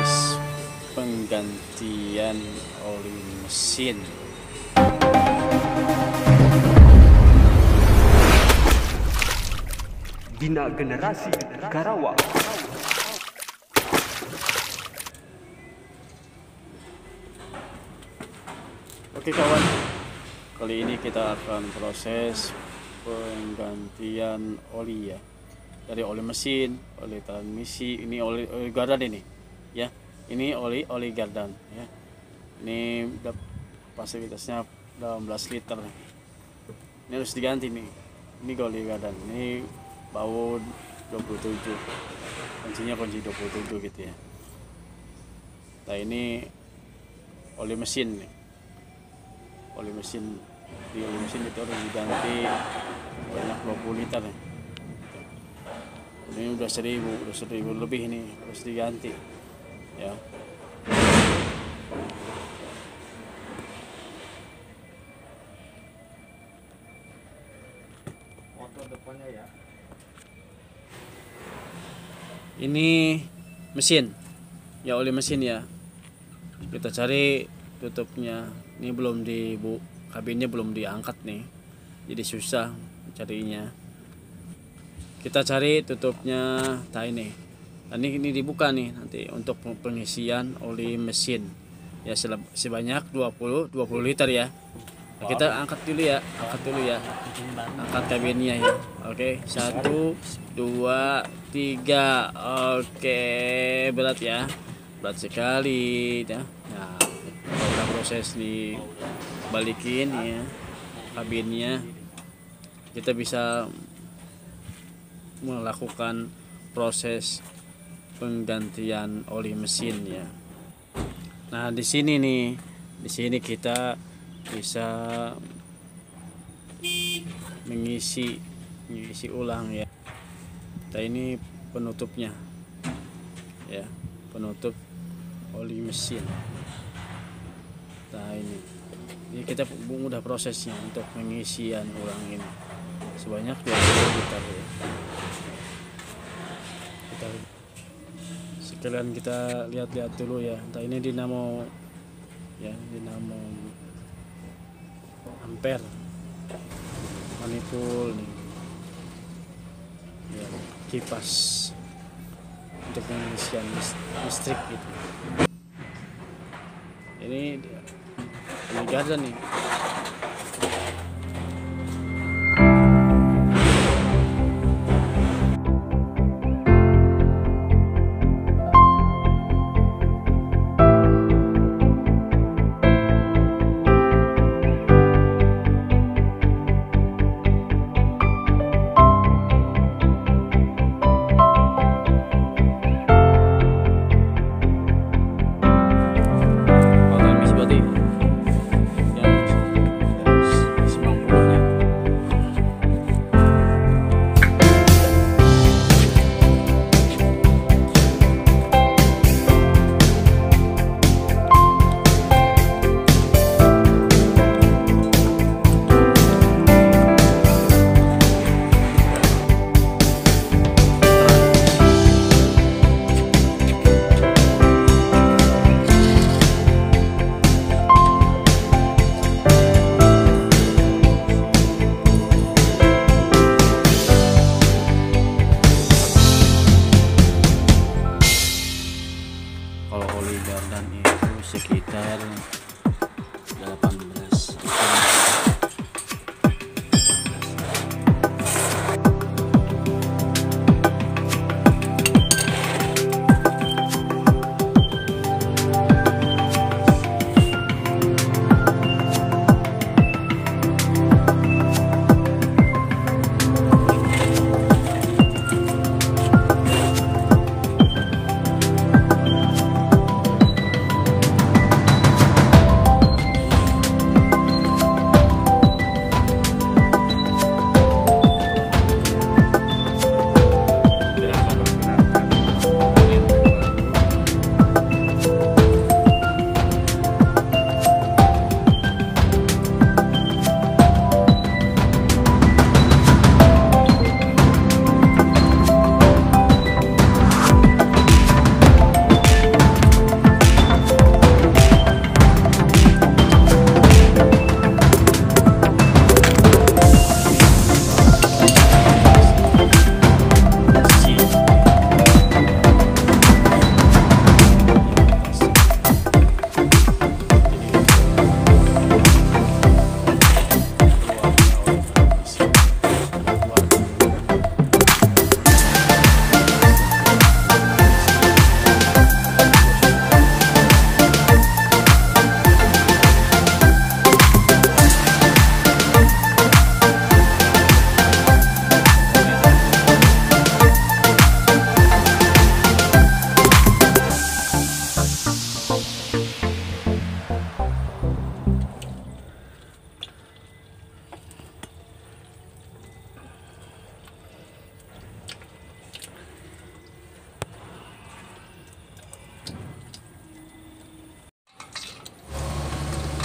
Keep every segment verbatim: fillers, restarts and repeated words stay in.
proses penggantian oli mesin. Bina Generasi Karawang. Oke kawan, kali ini kita akan proses penggantian oli ya, dari oli mesin, oli transmisi, ini oli, oli gardan ini ya, ini oli oli gardan ya, ini fasilitasnya delapan belas liter, ini harus diganti nih, ini oli gardan, ini baut dua puluh tujuh, kuncinya kunci dua puluh tujuh gitu ya. Nah ini oli mesin nih, oli mesin, di oli mesin itu harus diganti banyak dua puluh liter nih. Ini udah seribu, udah seribu lebih nih harus diganti ya. Motor depannya ya. Ini mesin ya, oli mesin ya, kita cari tutupnya. Ini belum di bu kabinnya belum diangkat nih, jadi susah carinya. Kita cari tutupnya. Nah ini nah, ini, ini dibuka nih nanti untuk pengisian oli mesin ya, sebanyak dua puluh liter ya. Nah, kita angkat dulu ya, angkat dulu ya, angkat kabinnya ya. Oke, satu, dua, tiga. Oke, berat ya, berat sekali ya. Nah, kita proses dibalikin ya kabinnya, kita bisa melakukan proses penggantian oli mesin ya. Nah, di sini nih, di sini kita bisa mengisi mengisi ulang ya. Nah ini penutupnya ya, penutup oli mesin. Nah ini ini kita mudah prosesnya untuk pengisian ulang ini sebanyak dua puluh liter ya. Kita sekalian kita lihat-lihat dulu ya. Nah ini dinamo ya, dinamo ampere, manipul nih ya, kipas untuk pengisian listrik gitu. Ini ini gardan nih.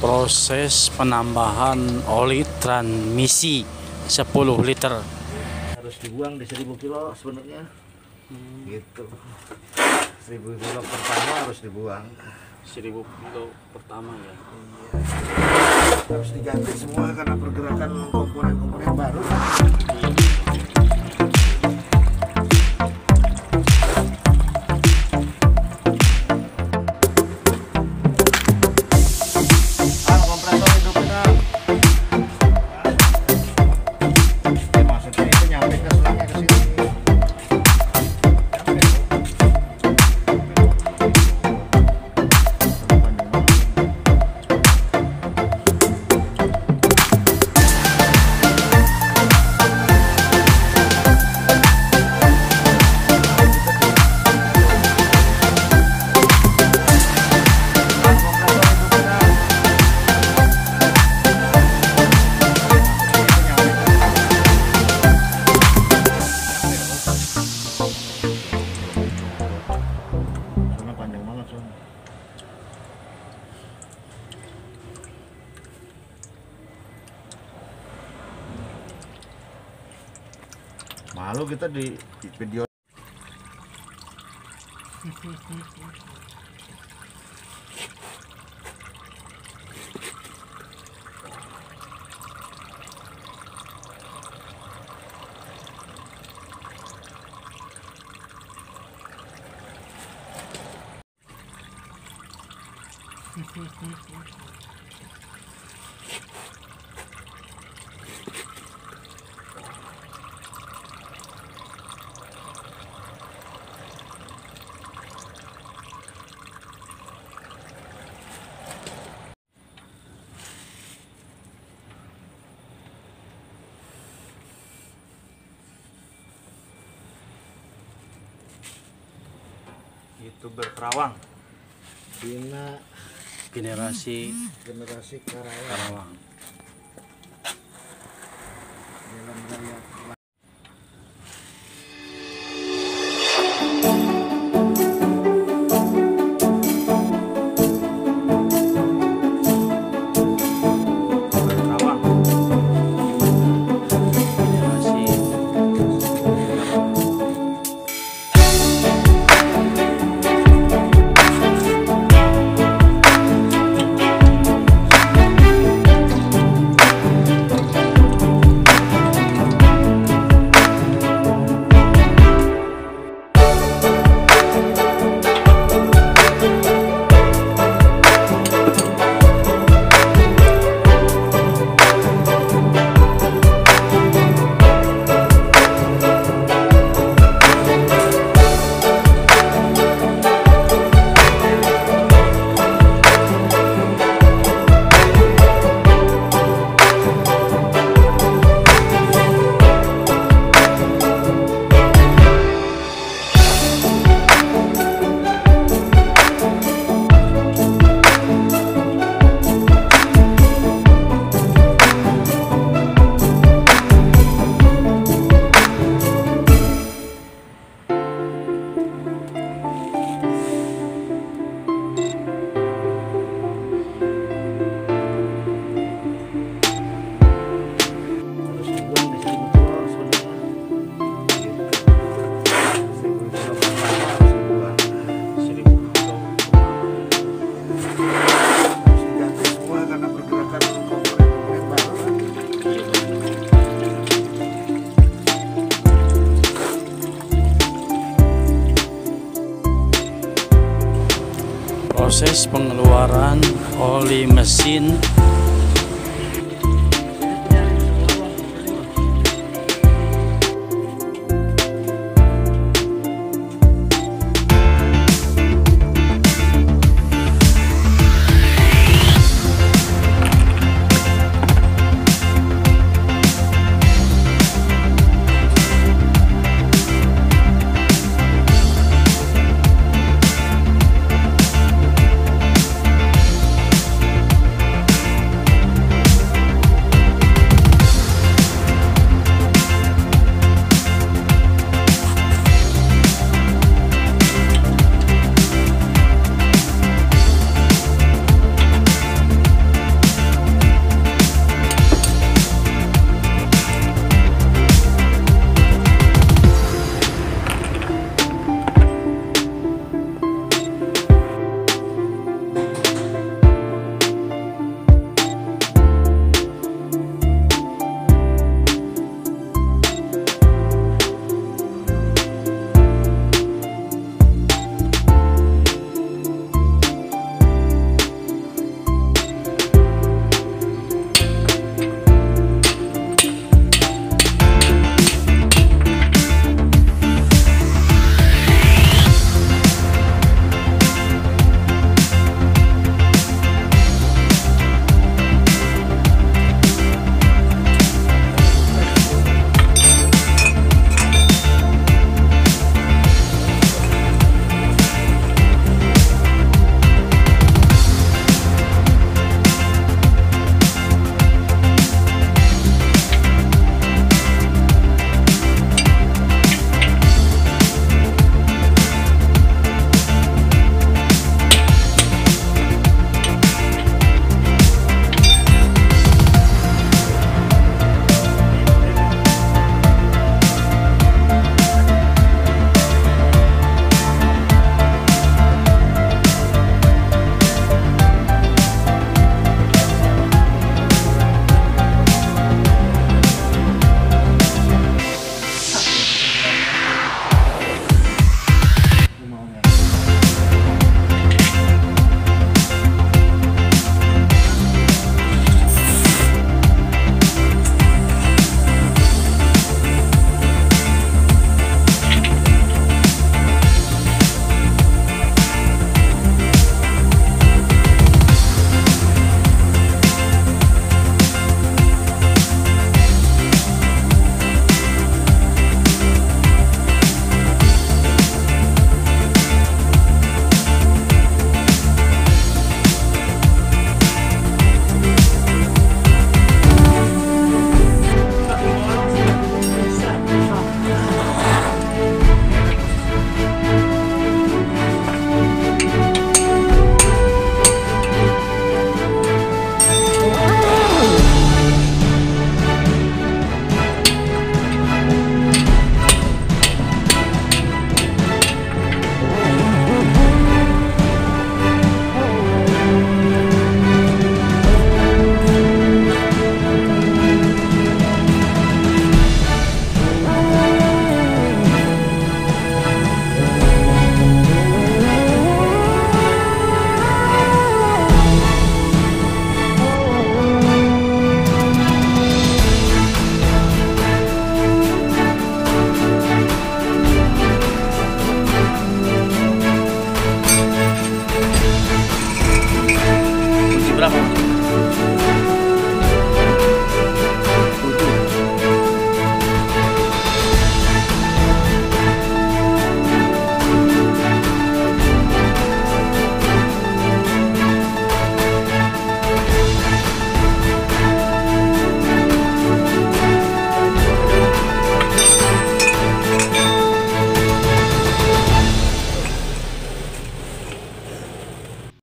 Proses penambahan oli transmisi sepuluh liter. Harus dibuang di seribu kilo sebenarnya. Hmm. Gitu. seribu kilo pertama harus dibuang. seribu kilo pertama ya. Iya. Harus diganti semua karena pergerakan komponen-komponen baru. Malu kita di, di video. YouTuber Karawang, Bina Generasi Generasi Karawang. Karawang. Dalam raya proses pengeluaran oli mesin